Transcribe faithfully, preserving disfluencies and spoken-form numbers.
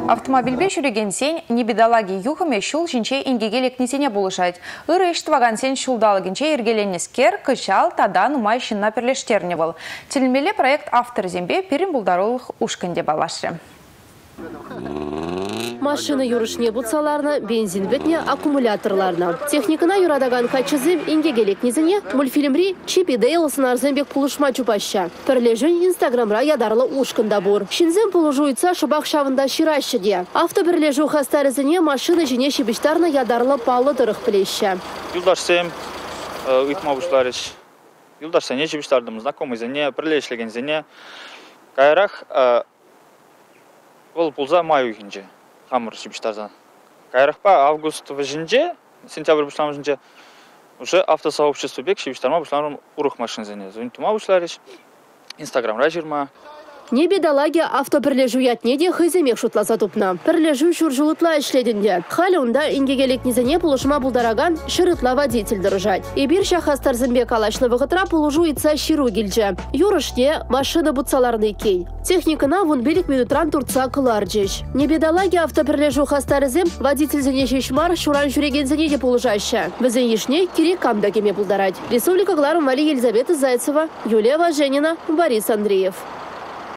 Автомобильбе жүреген сен небедалаги юхаме шул жинче ингегелек несене болышать. Иры иштваган сен шулдалыгинче иргеленескер, кычал, тадан умай шинна перлештерне был. Телмеле проект автор зембе перим булдарулых ушканде балашы. Машина юрышне бутсаларна, бензин бетне аккумуляторларна. Техникана юрадаган качызым ингегелек низине мультфильмри Чип и Дейл сынарзембек пулышма чупаща. Перлежен инстаграмра ядарлы ушканда бур. Шинзем пулужуйца шыбак шавында ширащыде. Автоберлежу хастарызыне машина жине шибиштарна ядарлы палы дырых плеща. Юлдашсем уйтма бушларыш. Юлдашса не шибиштардым знакомый зене, перлешлеген зене. Кайрах ол пулза май уйхинже. Хамыр шибиштардан. Кайрахпа август вжинже, сентябрь бушлам вжинже, уже автосообщество бек шибиштарма бушлам урух машин зене. Зунтума бушларыш. Инстаграм ражирма. Не бедалаги автоперлежу ятнеде хыземек шутласа тупна. Перлежу шуржулытла ишледінде. Халі онда ингегелек низене пулышма булдараган шырытла водитель дыржать. И бир шахастар зімбек алашлы вғытра пулужу итса ширу гильже. Юрышне машина бутсаларны кей. Техникана вон белик минутран турца кыларджеш. Не бедалаги автоперлежу хастарызем водитель зене шешмар шуран жүреген зене де пулышаща. Візен ешне керек камда кеме булдарать. Республика Глару Вали Елизавета Зайцева, Юлия Важенина, Борис Андреев.